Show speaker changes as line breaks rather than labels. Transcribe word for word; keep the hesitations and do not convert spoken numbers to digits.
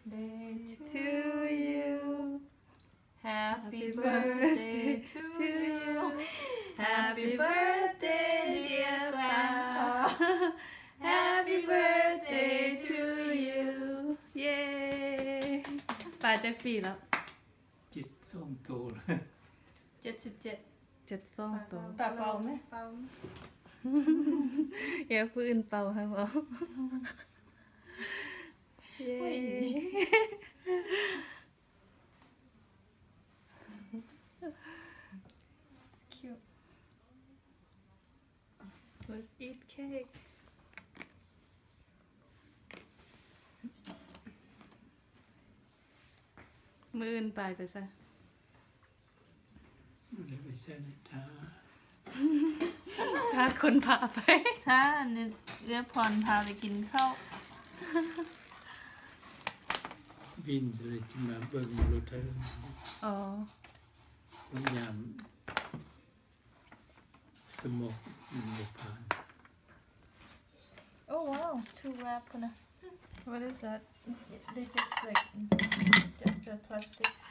birthday
to you
Happy birthday to you Happy birthday dear grandpa
Happy birthday to you เย้ป่าจักปีแล้ว
จิตส่งโตเลย
เจ็ดสิบเจ็ด
เจ็ดสองตัว
ป่าเป่าไหมเป่า
อย่าพื้นเป่าครับผมเย้
It's cute
Let's eat cake มืออื่นไปไปซะ
เลยไปเส้นท้า
ถ้าคนพาไป
ถ้าเนี่ยเรียกพรพาไปกินข้าว
วินเลยจะมาเบิ่งรถเธอ
อ๋อ
พยายามสมกมันบกผ่าน
Oh wow two wrap นะ
What is that
they just like just a plastic